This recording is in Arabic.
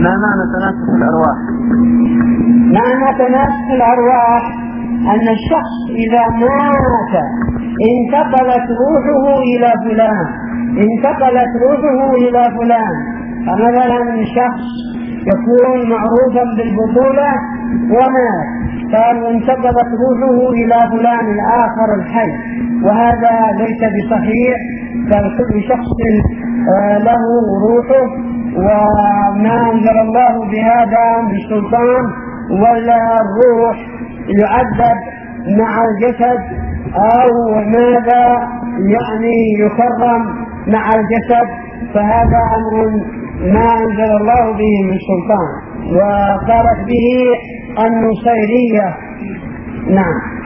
ما معنى تناسخ الأرواح؟ معنى تناسخ الأرواح أن الشخص إذا مات انتقلت روحه إلى فلان. فمثلا شخص يكون معروفا بالبطولة ومات، قالوا انتقلت روحه إلى فلان الآخر الحي، وهذا ليس بصحيح. فكل شخص له روحه، وما أنزل الله بهذا من سلطان، ولا الروح يعذب مع الجسد أو ماذا يكرم مع الجسد، فهذا أمر ما أنزل الله به من سلطان، وقالت به النصيرية. نعم.